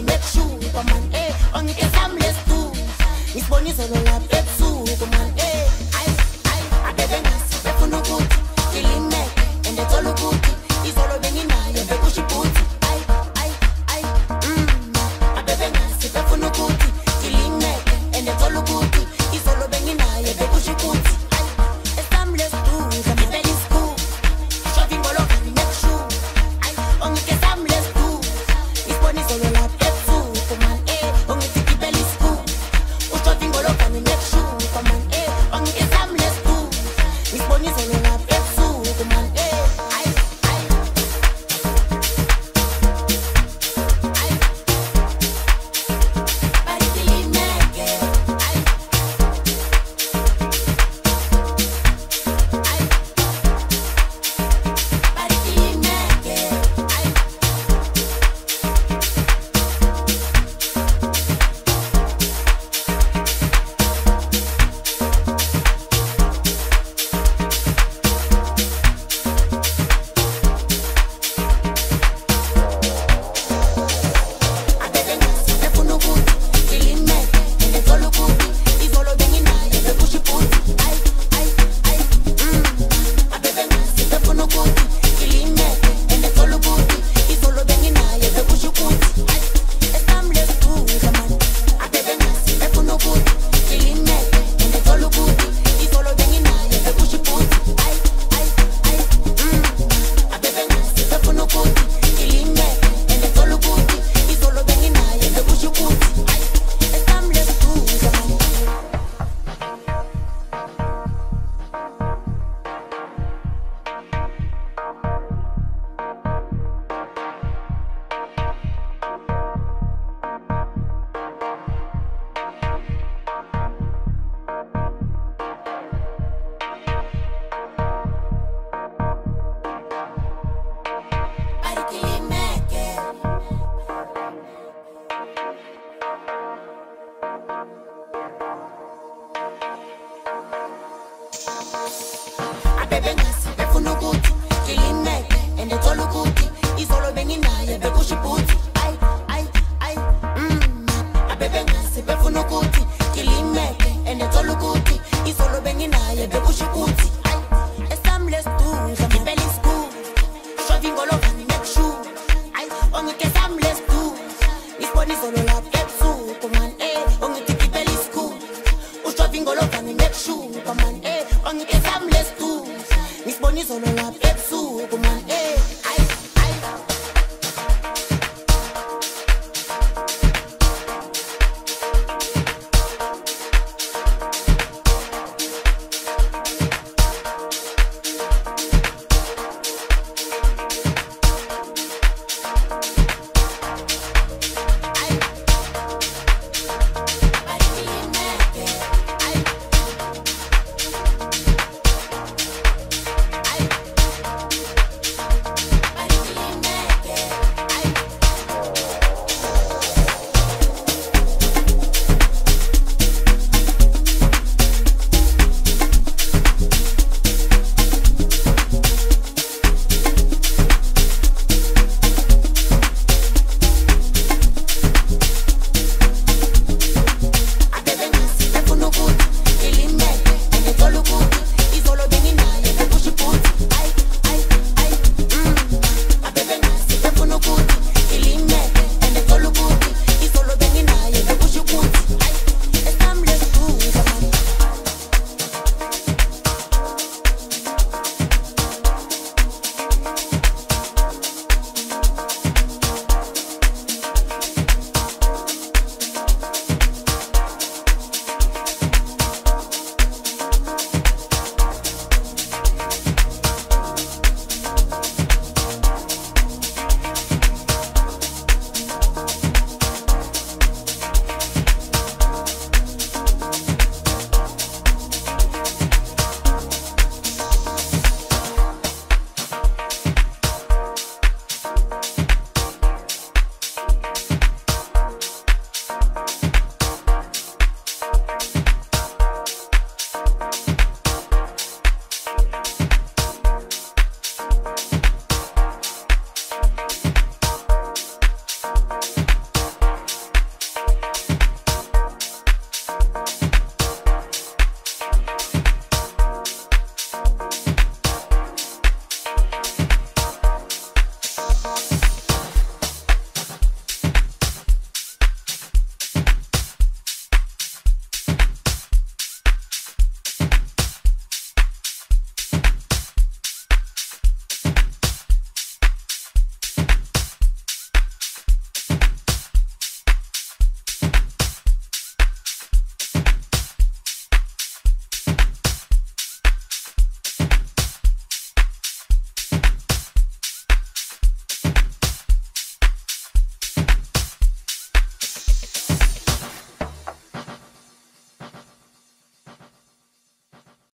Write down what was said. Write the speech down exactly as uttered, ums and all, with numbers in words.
make sure, come on, eh. On it is harmless too. Miss Bonnie solo la pepsu, come on, eh. I, I, I bebe nasi, pefu no good. Killing me, and it's all good. It's all banging now, you be push put. I, I, I, mmm. I bebe nasi, pefu no good. Killing me, and it's all good. It's all banging now, you be push put. I, it's harmless too. The belly school, shoving all over the neck shoe. I, on it is harmless too. Miss Bonnie solo la pepsu, come on, eh. On it is belly school. Shoving all over the neck shoe, come on, eh. On it is harmless too. Miss Bonnie solo la pepsu, come on, eh. I, I, I, body killing me, yeah. I, I, body killing me, yeah. I. Miss Bonnie solo la